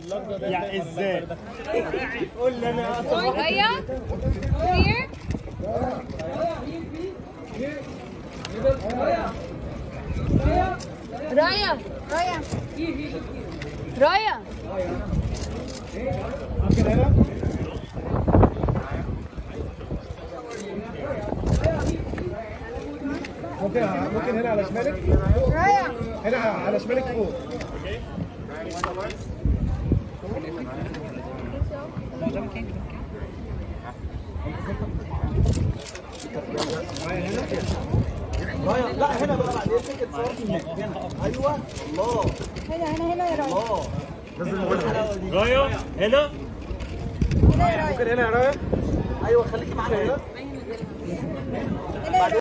يعني ازاي؟ قول لي انا رايا here رايا رايا ممكن هنا؟ ممكن هنا على شمالك؟ رايا هنا على شمالك فوق. لا هنا بقى بعدين فكرة صورتي هنا. ايوه الله. هنا يا رايا. الله. رايا هنا. ممكن هنا يا رايا؟ ايوه خليكي معانا هنا.